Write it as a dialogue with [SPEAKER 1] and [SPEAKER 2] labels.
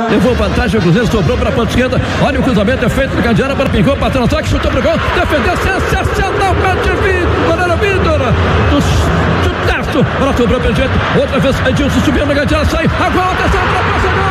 [SPEAKER 1] levou vantagem, o Cruzeiro sobrou para a ponta esquerda. Olha o cruzamento, é feito no candeeiro, para pingou, bateu no toque, chutou pro gol, defendeu sensacionalmente Vitor, goleiro Vitor, do chutaço, para sobrou pelo jeito, outra vez Edilson subiu no candeeiro, sai, agora atenção, ultrapassa, gol!